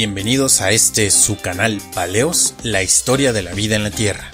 Bienvenidos a su canal Paleos, la historia de la vida en la Tierra.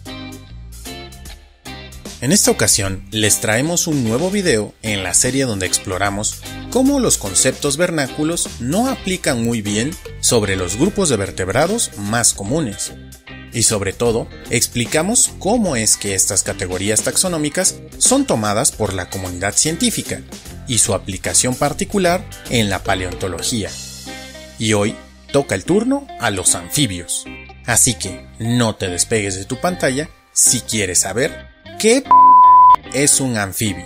En esta ocasión les traemos un nuevo video en la serie donde exploramos cómo los conceptos vernáculos no aplican muy bien sobre los grupos de vertebrados más comunes. Y sobre todo, explicamos cómo es que estas categorías taxonómicas son tomadas por la comunidad científica y su aplicación particular en la paleontología. Y hoy toca el turno a los anfibios. Así que no te despegues de tu pantalla si quieres saber qué es un anfibio.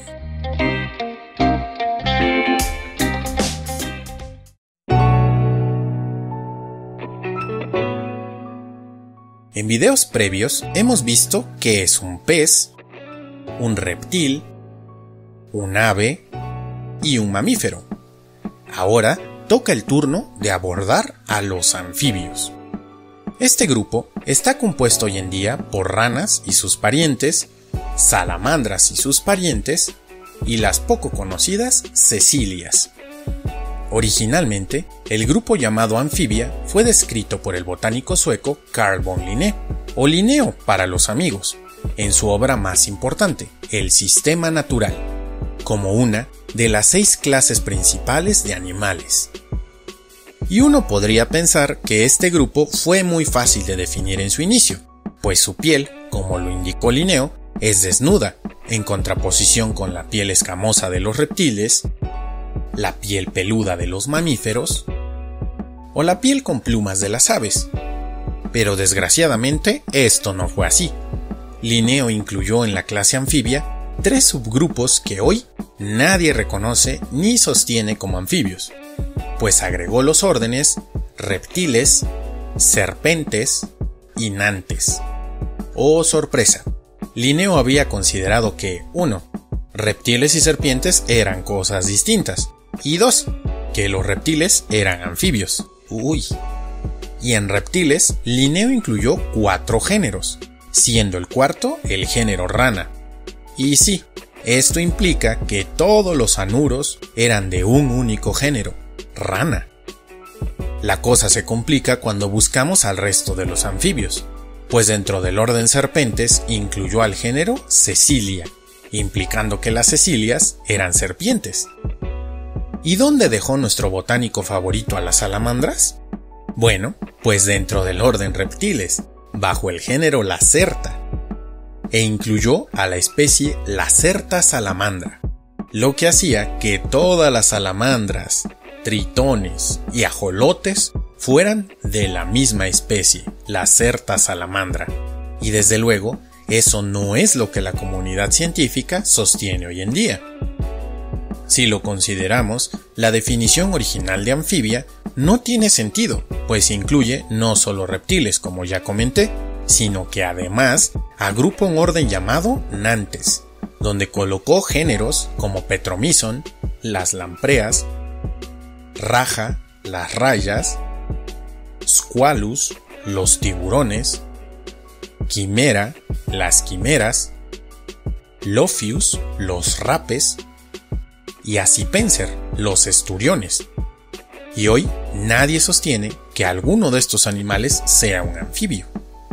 En videos previos hemos visto qué es un pez, un reptil, un ave y un mamífero. Ahora toca el turno de abordar a los anfibios. Este grupo está compuesto hoy en día por ranas y sus parientes, salamandras y sus parientes, y las poco conocidas cecilias. Originalmente, el grupo llamado anfibia fue descrito por el botánico sueco Carl von Linné, o Linneo para los amigos, en su obra más importante, El Sistema Natural, como una de las 6 clases principales de animales. Y uno podría pensar que este grupo fue muy fácil de definir en su inicio, pues su piel, como lo indicó Linneo, es desnuda, en contraposición con la piel escamosa de los reptiles, la piel peluda de los mamíferos, o la piel con plumas de las aves. Pero desgraciadamente esto no fue así. Linneo incluyó en la clase anfibia 3 subgrupos que hoy nadie reconoce ni sostiene como anfibios, pues agregó los órdenes reptiles, serpentes y nantes. ¡Oh, sorpresa! Linneo había considerado que 1. Reptiles y serpientes eran cosas distintas, y 2. Que los reptiles eran anfibios. Y en reptiles, Linneo incluyó 4 géneros, siendo el cuarto el género rana. Y sí, esto implica que todos los anuros eran de un único género, rana. La cosa se complica cuando buscamos al resto de los anfibios, pues dentro del orden serpentes incluyó al género Cecilia, implicando que las cecilias eran serpientes. ¿Y dónde dejó nuestro botánico favorito a las salamandras? Bueno, pues dentro del orden reptiles, bajo el género Lacerta, e incluyó a la especie Lacerta salamandra, lo que hacía que todas las salamandras, tritones y ajolotes fueran de la misma especie, Lacerta salamandra. Y desde luego, eso no es lo que la comunidad científica sostiene hoy en día. Si lo consideramos, la definición original de anfibia no tiene sentido, pues incluye no solo reptiles, como ya comenté, sino que además agrupa un orden llamado Nantes, donde colocó géneros como Petromyzon, las lampreas, Raja, las rayas, Squalus, los tiburones, Quimera, las quimeras, Lophius, los rapes, y Acipenser, los esturiones. Y hoy nadie sostiene que alguno de estos animales sea un anfibio.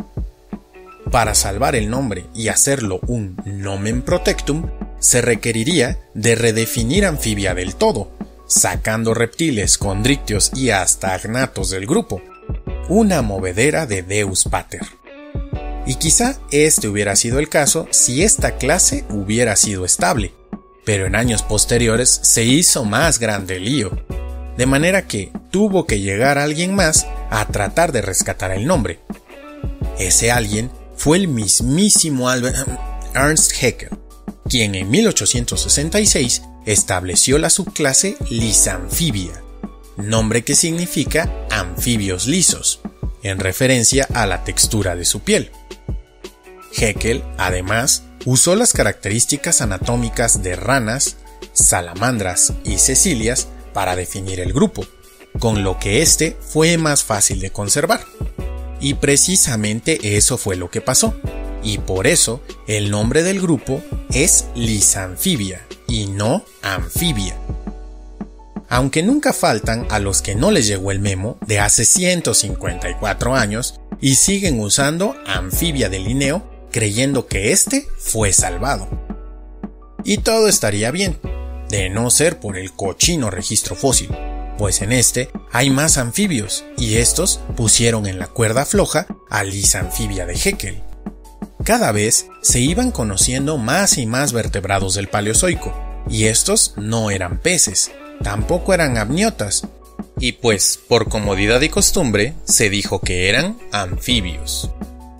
Para salvar el nombre y hacerlo un nomen protectum, se requeriría de redefinir anfibia del todo, sacando reptiles, condrictios y hasta agnatos del grupo, una movedera de Deus Pater. Y quizá este hubiera sido el caso si esta clase hubiera sido estable, pero en años posteriores se hizo más grande el lío, de manera que tuvo que llegar alguien más a tratar de rescatar el nombre. Ese alguien fue el mismísimo Ernst Haeckel, quien en 1866 estableció la subclase Lisanfibia, nombre que significa anfibios lisos, en referencia a la textura de su piel. Haeckel, además, usó las características anatómicas de ranas, salamandras y cecilias para definir el grupo, con lo que este fue más fácil de conservar. Y precisamente eso fue lo que pasó, y por eso el nombre del grupo es Lisanfibia y no anfibia. aunque nunca faltan a los que no les llegó el memo de hace 154 años y siguen usando Amphibia de Linneo creyendo que este fue salvado. Y todo estaría bien, de no ser por el cochino registro fósil, pues en este hay más anfibios y estos pusieron en la cuerda floja a Lysanfibia de Haeckel. Cada vez se iban conociendo más y más vertebrados del Paleozoico, y estos no eran peces, tampoco eran amniotas, y pues por comodidad y costumbre se dijo que eran anfibios.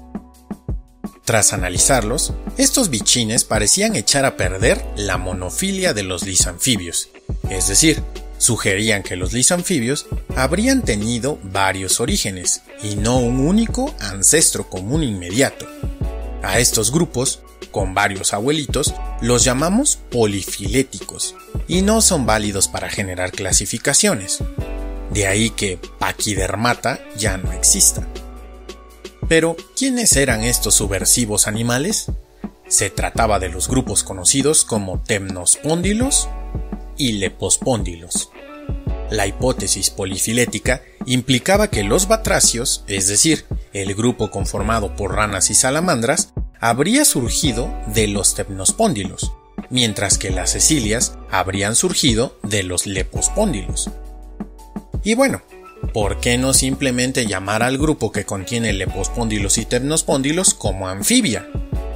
Tras analizarlos, estos bichines parecían echar a perder la monofilia de los lisanfibios, es decir, sugerían que los lisanfibios habrían tenido varios orígenes y no un único ancestro común inmediato. A estos grupos, con varios abuelitos, los llamamos polifiléticos y no son válidos para generar clasificaciones. De ahí que Pachydermata ya no exista. Pero, ¿quiénes eran estos subversivos animales? Se trataba de los grupos conocidos como Temnospóndilos y Lepospóndilos. La hipótesis polifilética implicaba que los batracios, es decir, el grupo conformado por ranas y salamandras, habría surgido de los Temnospóndilos, mientras que las cecilias habrían surgido de los Lepospóndilos. Y bueno, ¿por qué no simplemente llamar al grupo que contiene Lepospóndilos y Temnospóndilos como anfibia?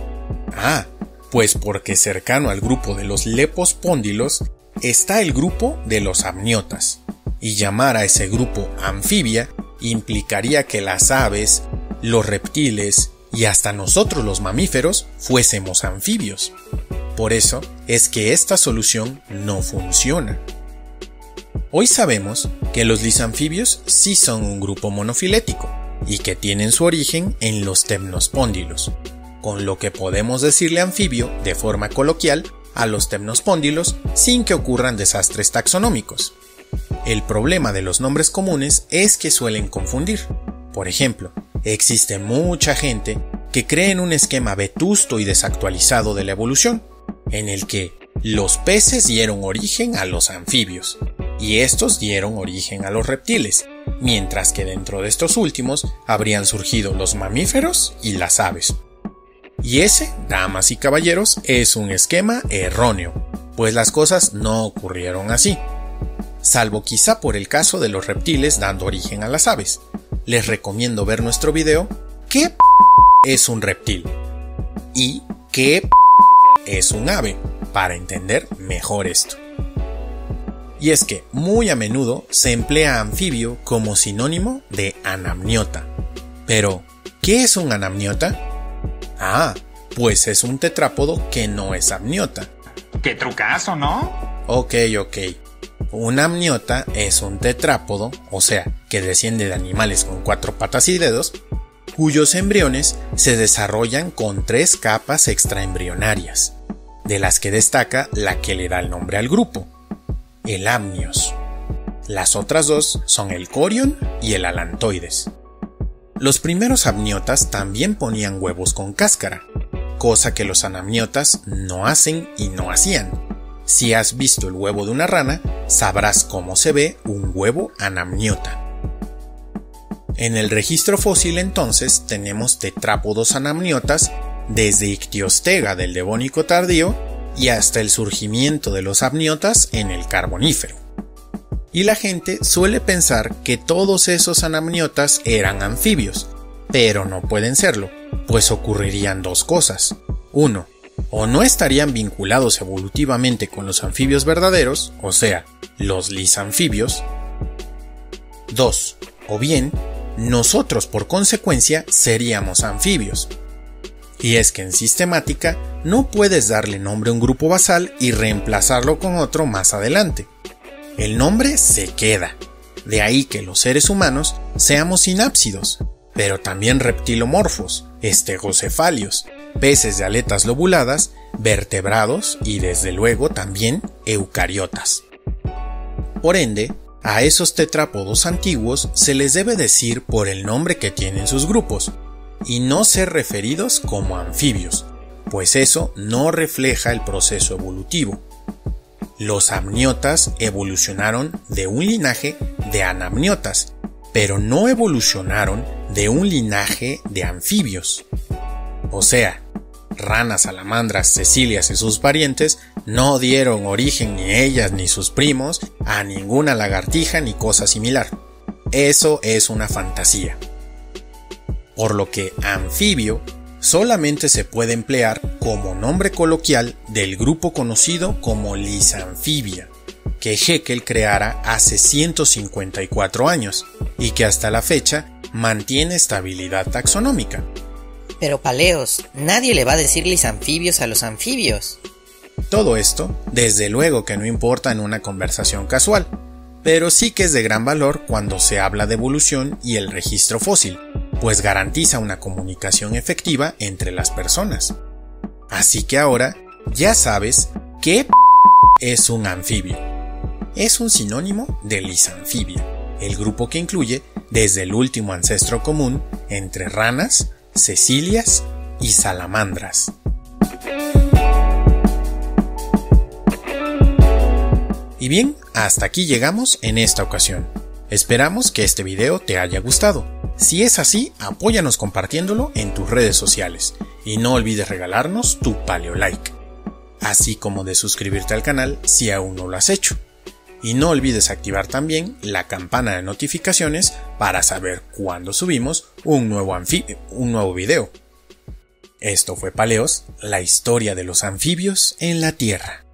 Pues porque cercano al grupo de los Lepospóndilos está el grupo de los amniotas, y llamar a ese grupo anfibia implicaría que las aves, los reptiles y hasta nosotros los mamíferos fuésemos anfibios. Por eso es que esta solución no funciona. Hoy sabemos que los lisanfibios sí son un grupo monofilético y que tienen su origen en los temnospóndilos, con lo que podemos decirle anfibio de forma coloquial a los temnospóndilos sin que ocurran desastres taxonómicos. El problema de los nombres comunes es que suelen confundir. Por ejemplo, existe mucha gente que cree en un esquema vetusto y desactualizado de la evolución, en el que los peces dieron origen a los anfibios, y estos dieron origen a los reptiles, mientras que dentro de estos últimos habrían surgido los mamíferos y las aves. Y ese, damas y caballeros, es un esquema erróneo, pues las cosas no ocurrieron así. Salvo quizá por el caso de los reptiles dando origen a las aves. Les recomiendo ver nuestro video ¿Qué es un reptil? Y ¿qué es un ave? Para entender mejor esto. Y es que muy a menudo se emplea anfibio como sinónimo de anamniota. Pero, ¿qué es un anamniota? Pues es un tetrápodo que no es amniota. ¡Qué trucazo!, ¿no? Ok. Un amniota es un tetrápodo, o sea, que desciende de animales con 4 patas y dedos, cuyos embriones se desarrollan con 3 capas extraembrionarias, de las que destaca la que le da el nombre al grupo, el amnios. Las otras 2 son el corion y el alantoides. Los primeros amniotas también ponían huevos con cáscara, cosa que los anamniotas no hacen y no hacían. Si has visto el huevo de una rana, sabrás cómo se ve un huevo anamniota. En el registro fósil entonces tenemos tetrápodos anamniotas desde Ictiostega del Devónico tardío y hasta el surgimiento de los amniotas en el Carbonífero. Y la gente suele pensar que todos esos anamniotas eran anfibios, pero no pueden serlo, pues ocurrirían 2 cosas. 1. O no estarían vinculados evolutivamente con los anfibios verdaderos, o sea, los lisanfibios. 2. O bien, nosotros por consecuencia seríamos anfibios. Y es que en sistemática no puedes darle nombre a un grupo basal y reemplazarlo con otro más adelante. El nombre se queda, de ahí que los seres humanos seamos sinápsidos, pero también reptilomorfos, estegocefalios, peces de aletas lobuladas, vertebrados y desde luego también eucariotas. Por ende, a esos tetrápodos antiguos se les debe decir por el nombre que tienen sus grupos, y no ser referidos como anfibios, pues eso no refleja el proceso evolutivo. los amniotas evolucionaron de un linaje de anamniotas, pero no evolucionaron de un linaje de anfibios. O sea, ranas, salamandras, cecilias y sus parientes no dieron origen ni ellas ni sus primos a ninguna lagartija ni cosa similar. Eso es una fantasía. Por lo que anfibio solamente se puede emplear como nombre coloquial del grupo conocido como Lysanfibia, que Haeckel creara hace 154 años y que hasta la fecha mantiene estabilidad taxonómica. Pero Paleos, nadie le va a decir lisanfibios a los anfibios. Todo esto, desde luego que no importa en una conversación casual, pero sí que es de gran valor cuando se habla de evolución y el registro fósil, pues garantiza una comunicación efectiva entre las personas. Así que ahora ya sabes qué es un anfibio. Es un sinónimo de Lysanfibia, el grupo que incluye desde el último ancestro común entre ranas, cecilias y salamandras. Y bien, hasta aquí llegamos en esta ocasión. Esperamos que este video te haya gustado. Si es así, apóyanos compartiéndolo en tus redes sociales y no olvides regalarnos tu paleolike, así como de suscribirte al canal si aún no lo has hecho. Y no olvides activar también la campana de notificaciones para saber cuándo subimos un nuevo video. Esto fue Paleos, la historia de los anfibios en la Tierra.